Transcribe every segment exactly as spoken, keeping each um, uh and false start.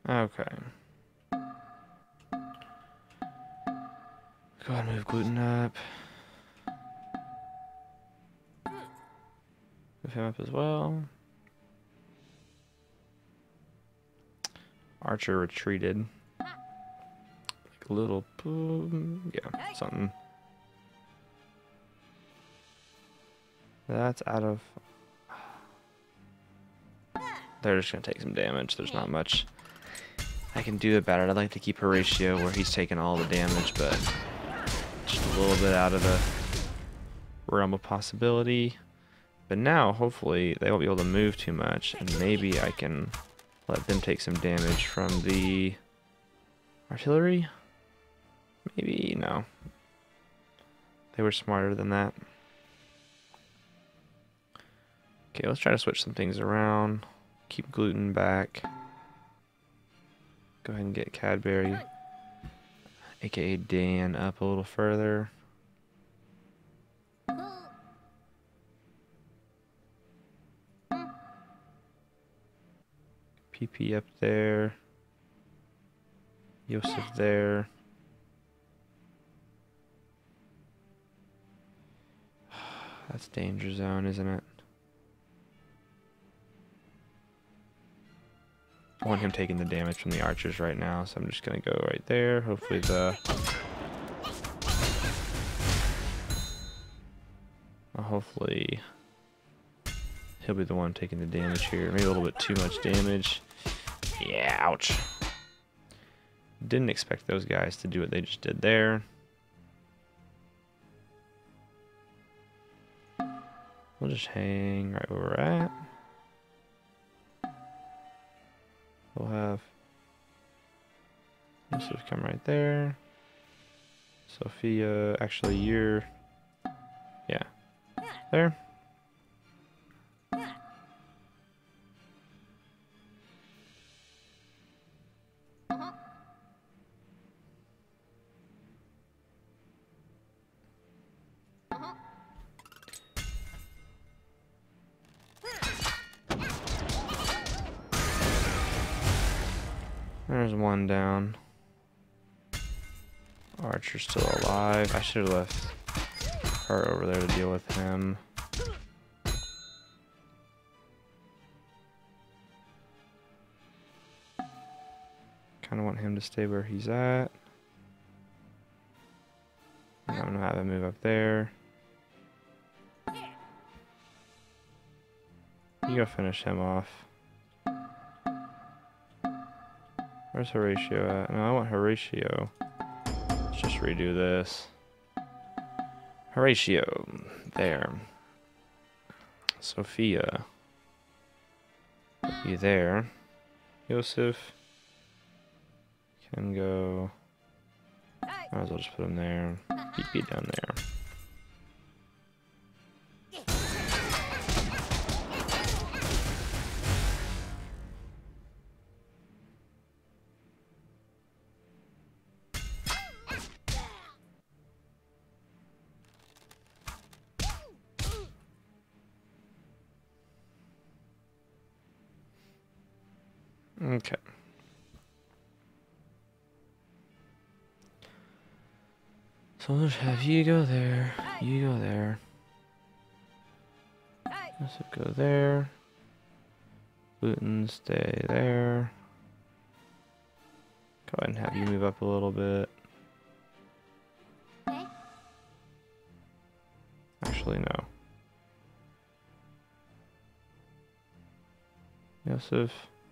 Okay. Go ahead and move gluten up. Move him up as well. Archer retreated. Like a little boom. Yeah, something. That's out of... They're just going to take some damage. There's not much I can do about it. I'd like to keep Horatio where he's taking all the damage, but just a little bit out of the realm of possibility. But now, hopefully, they won't be able to move too much, and maybe I can let them take some damage from the artillery? Maybe, no. They were smarter than that. Okay, let's try to switch some things around. Keep gluten back. Go ahead and get Cadbury, aka Dan, up a little further. P P up there. Yosef there. That's danger zone, isn't it? I want him taking the damage from the archers right now, so I'm just gonna go right there. Hopefully the... Well, hopefully he'll be the one taking the damage here. Maybe a little bit too much damage. Yeah, ouch. Didn't expect those guys to do what they just did there. We'll just hang right where we're at. We'll have Yusuf come right there. Sophia, actually you're, yeah, there. There's one down. Archer's still alive. I should have left her over there to deal with him. Kind of want him to stay where he's at. And I'm gonna have him move up there. You go finish him off. Where's Horatio at? No, I want Horatio. Let's just redo this. Horatio. There. Sophia. You there. Yosef. Can go... Might as well just put him there. P P down there. Okay. So we'll just have you go there, you go there. Joseph go there. Gluten stay there. Go ahead and have you move up a little bit. Actually, no. Yosef.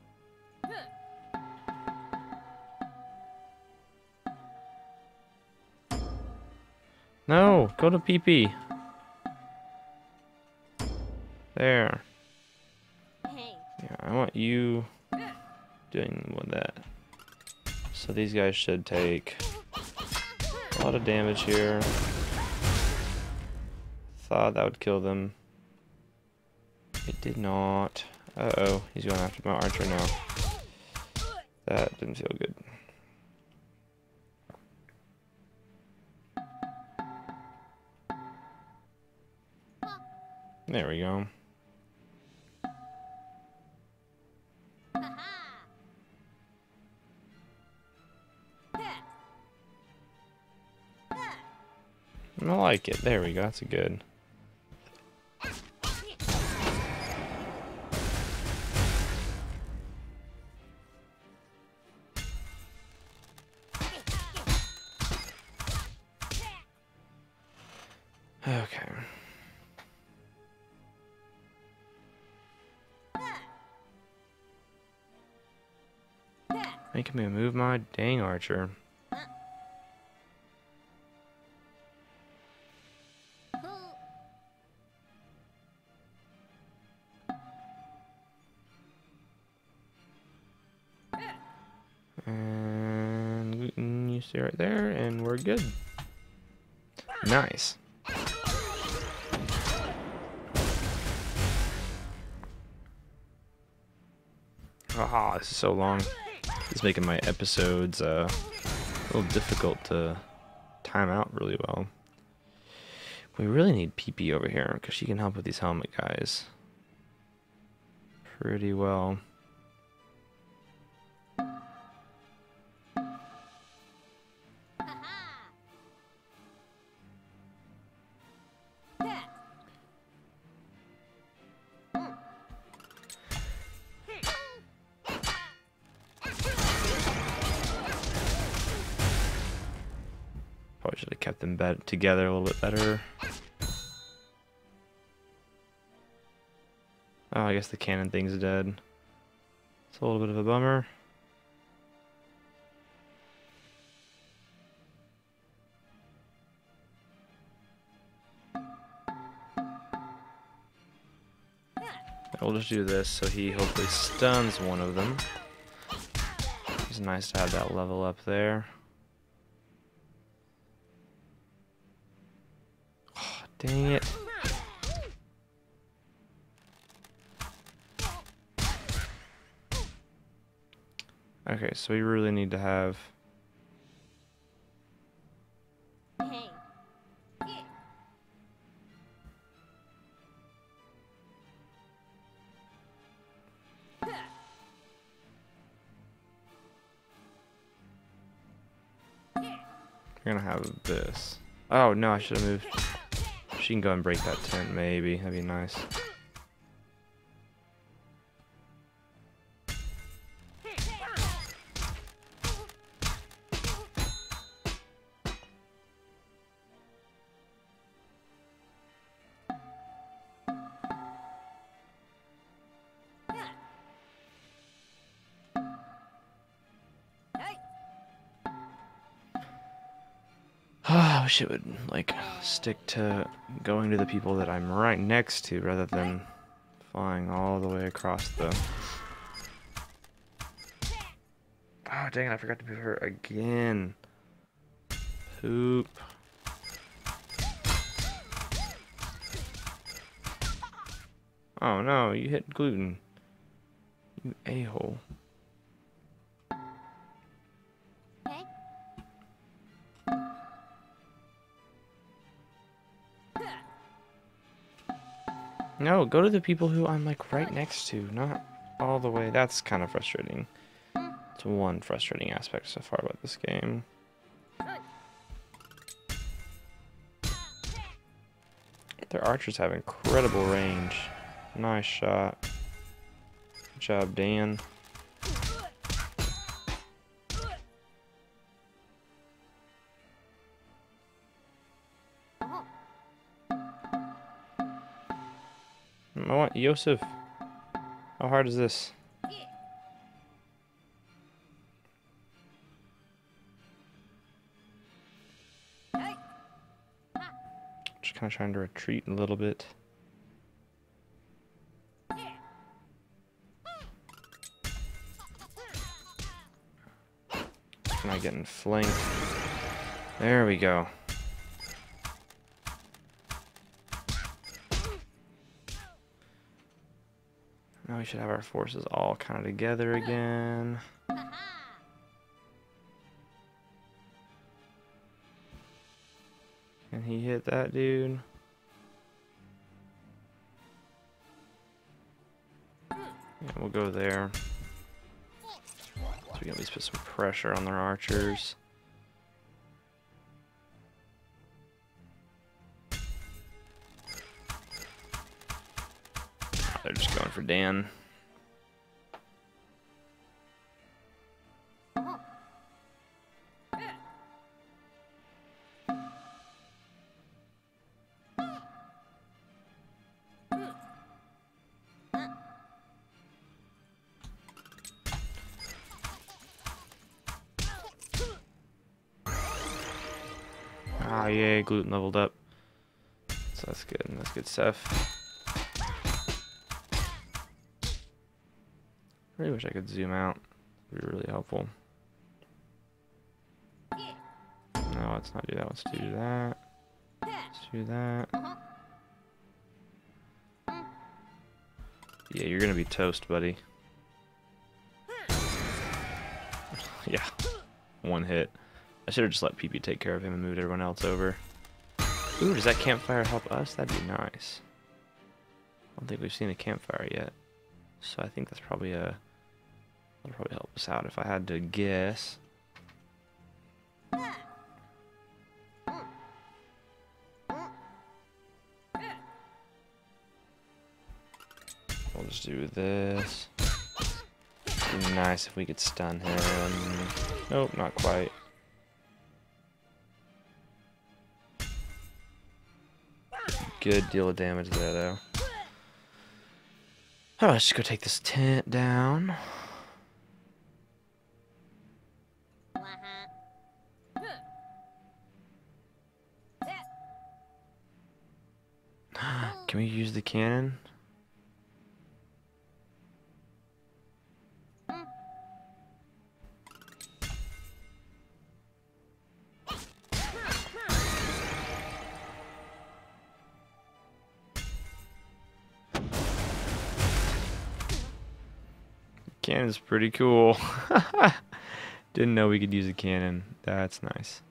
No, go to P P. There. Yeah, I want you doing with that. So these guys should take a lot of damage here. Thought that would kill them. It did not. Uh-oh, he's going after my archer now. That didn't feel good. There we go. I like it. There we go. That's a good. Okay. Making me move my dang archer. And gluten, you stay right there, and we're good. Nice. Haha, this is so long. It's making my episodes uh, a little difficult to time out really well. We really need P P over here because she can help with these helmet guys pretty well. Probably should have kept them bed together a little bit better. Oh, I guess the cannon thing's dead. It's a little bit of a bummer. We'll just do this so he hopefully stuns one of them. It's nice to have that level up there. Oh, dang it. Okay, so we really need to have... We're gonna have this. Oh no, I should have moved. She can go and break that tent, maybe. That'd be nice. I wish it would, like, stick to going to the people that I'm right next to rather than flying all the way across the... Oh, dang it, I forgot to move her again. Poop. Oh no, you hit gluten. You a-hole. No, go to the people who I'm like right next to, not all the way. That's kind of frustrating. It's one frustrating aspect so far about this game. Their archers have incredible range. Nice shot. Good job, Dan. I want Yosef. How hard is this? Just kind of trying to retreat a little bit. Not getting flanked. There we go. Now we should have our forces all kind of together again. Can he hit that dude? Yeah, we'll go there. So we can at least put some pressure on their archers. going for Dan. Ah, yay, gluten leveled up. So that's good. That's good stuff. I really wish I could zoom out. It'd be really helpful. No, let's not do that. Let's do that. Let's do that. Yeah, you're gonna be toast, buddy. Yeah. One hit. I should have just let P P take care of him and moved everyone else over. Ooh, does that campfire help us? That'd be nice. I don't think we've seen a campfire yet. So I think that's probably a... That'll probably help us out if I had to guess. We'll just do this. It'd be nice if we could stun him. Nope, not quite. Good deal of damage there, though. Oh, let's just go take this tent down. Can we use the cannon? Cannon's pretty cool. Didn't know we could use a cannon. That's nice.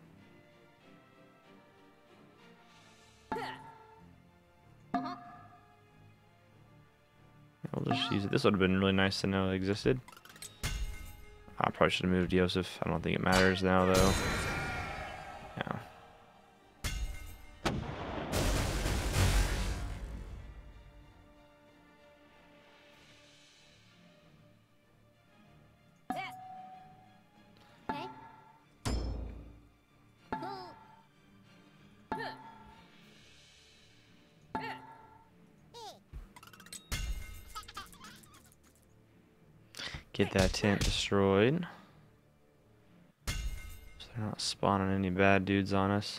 I'll just use it. This would have been really nice to know it existed. I probably should have moved Yosef. I don't think it matters now, though. Yeah. Get that tent destroyed. So they're not spawning any bad dudes on us.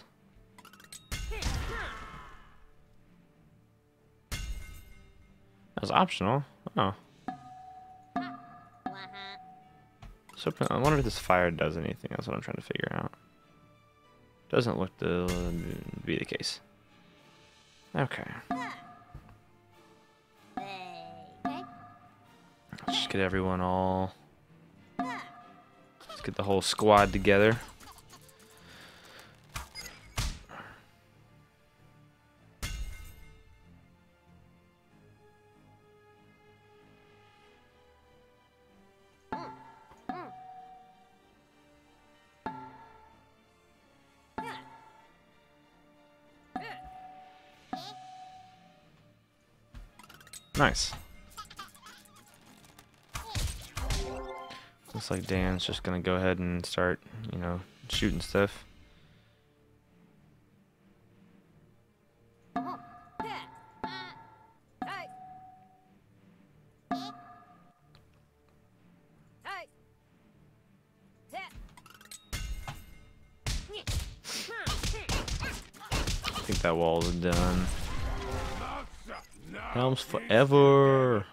That was optional. Oh. So I wonder if this fire does anything. That's what I'm trying to figure out. Doesn't look to be the case. Okay. Let's just get everyone all... Let's get the whole squad together. Nice. Looks like Dan's just gonna go ahead and start, you know, shooting stuff. I think that wall is done. Helms forever!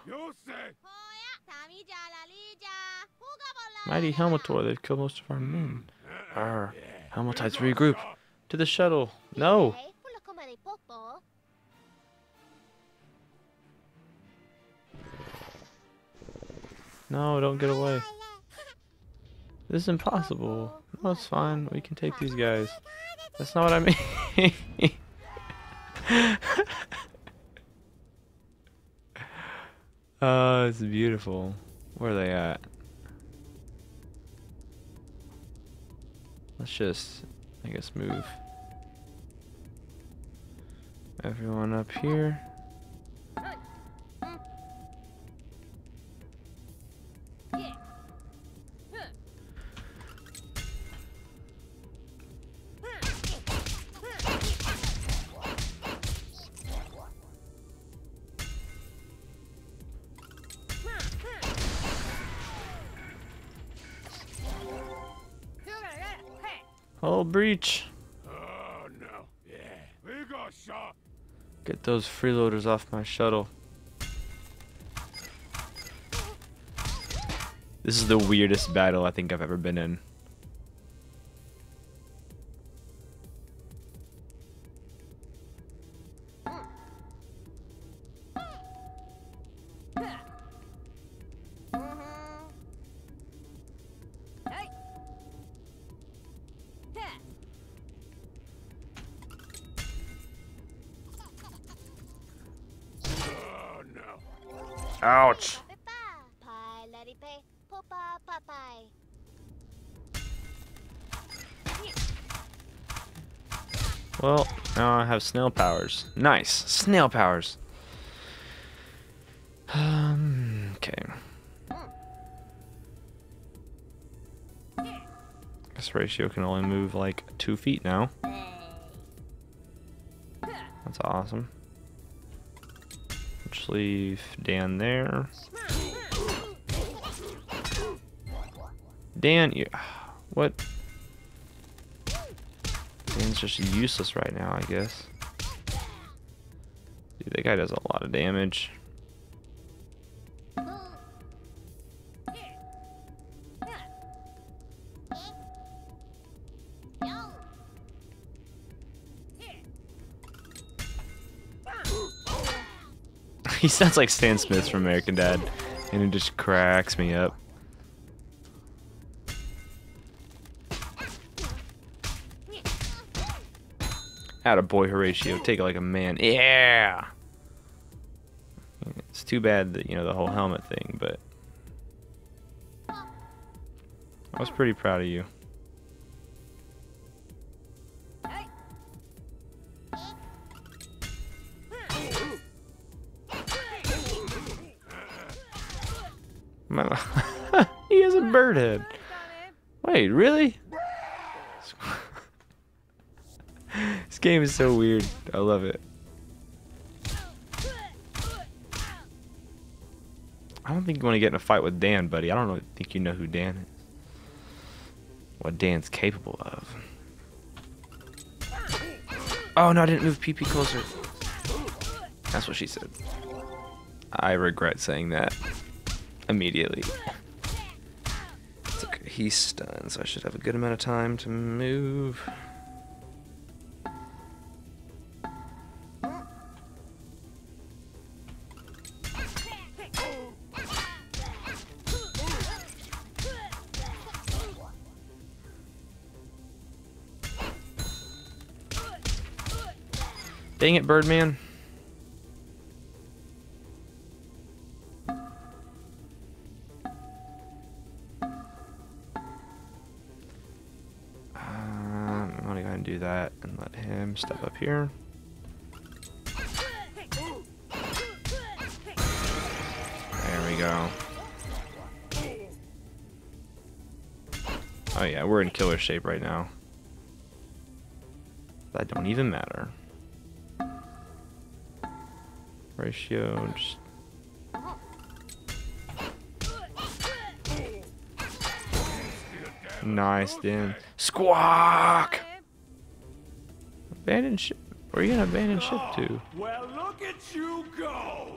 Mighty Helmator, they've killed most of our men. Arr, Helmatites regroup. To the shuttle. No! No, don't get away. This is impossible. No, it's fine. We can take these guys. That's not what I mean. Oh, it's beautiful. Where are they at? Let's just, I guess, move everyone up here. Hull breach. Oh no. Yeah. We got shot. Get those freeloaders off my shuttle. This is the weirdest battle I think I've ever been in. Oh no. Ouch. Well, now I have snail powers. Nice. Snail powers. Um, okay. This ratio can only move like two feet now. That's awesome. Just leave Dan there. Dan, you, what? Dan's just useless right now, I guess. Dude, that guy does a lot of damage. He sounds like Stan Smith from American Dad, and it just cracks me up. Attaboy, Horatio, take it like a man. Yeah! It's too bad that, you know, the whole helmet thing, but I was pretty proud of you. He has a bird head. Wait, really? This game is so weird. I love it. I don't think you want to get in a fight with Dan, buddy. I don't know, think you know who Dan is. What Dan's capable of. Oh no, I didn't move P P closer. That's what she said. I regret saying that immediately. It's okay. He's stunned, so I should have a good amount of time to move. Dang it, Birdman. I'm gonna go ahead and do that and let him step up here. There we go. Oh yeah, we're in killer shape right now. That don't even matter. Ratio, just nice, Dan. Squawk! Abandon ship. Where are you gonna abandon ship to? Well, look at you go!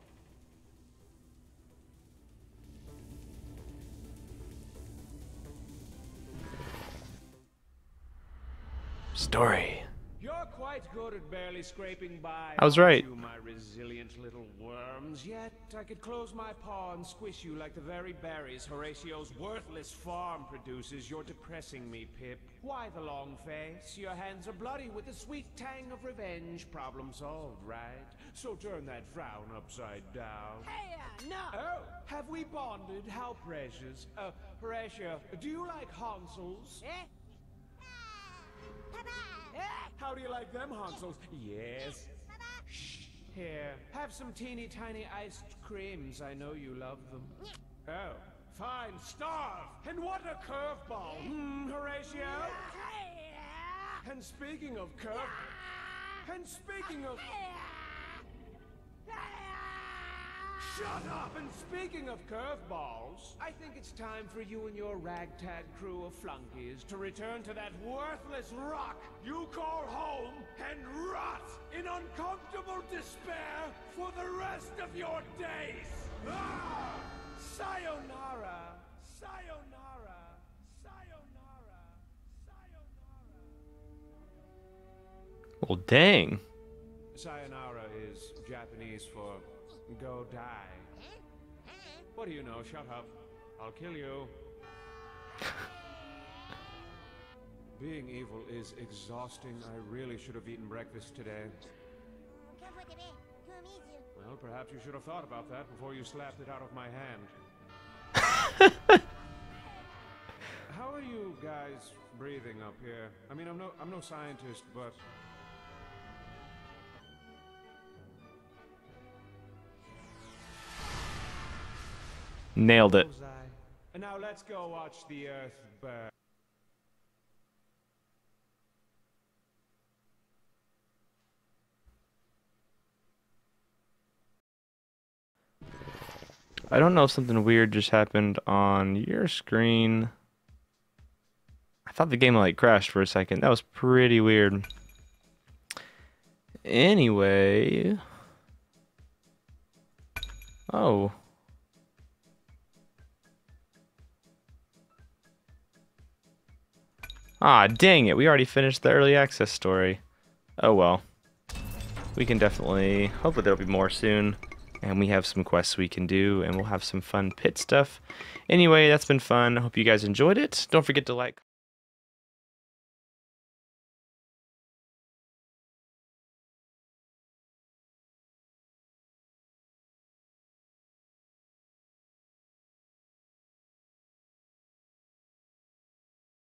Story. You're quite good at barely scraping by. I was right. You, my resilient little worms. Yet I could close my paw and squish you like the very berries Horatio's worthless farm produces. You're depressing me, Pip. Why the long face? Your hands are bloody with the sweet tang of revenge. Problem solved, right? So turn that frown upside down. Hey, uh, no! Oh, have we bonded? How precious. Uh, Horatio, do you like Hansels? Eh? Eh? How do you like them, Hansels? Yes. Shh. Here, have some teeny tiny iced creams. I know you love them. Oh, fine. Starve. And what a curveball. Hmm, Horatio? And speaking of curve... And speaking of... Shut up! And speaking of curveballs, I think it's time for you and your ragtag crew of flunkies to return to that worthless rock you call home and rot in uncomfortable despair for the rest of your days! Ah! Sayonara! Sayonara! Sayonara! Sayonara! Well, dang. Sayonara is Japanese for go die. What do you know? Shut up. I'll kill you. Being evil is exhausting. I really should have eaten breakfast today. Well, perhaps you should have thought about that before you slapped it out of my hand. How are you guys breathing up here? I mean, I'm no I'm no scientist, but Nailed it. and now let's go watch the Earth burn. I don't know if something weird just happened on your screen. I thought the game like crashed for a second. That was pretty weird. Anyway. Oh. Ah, dang it. We already finished the early access story. Oh well. We can definitely... Hopefully there'll be more soon. And we have some quests we can do. And we'll have some fun pit stuff. Anyway, that's been fun. I hope you guys enjoyed it. Don't forget to like...